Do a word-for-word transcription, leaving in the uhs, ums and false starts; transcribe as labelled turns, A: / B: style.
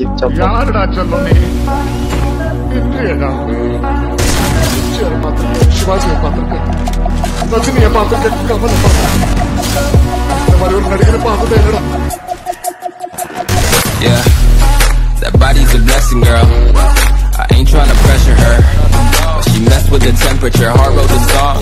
A: gideceğim.
B: யாருடா செல்லம் நீ? இன்றையடா பிக்சர் பார்த்துருக்கேன், சிவாஜியை பார்த்துருக்கேன், ரஜினியை பார்த்துருக்கேன், கமலை பார்த்துருக்கேன். இந்த மாதிரி ஒரு நடிகரை பார்த்ததே இல்லடா.
C: Yeah, that body's a blessing, girl. I ain't tryna pressure her, but she messed with the temperature. Hard wrote the song,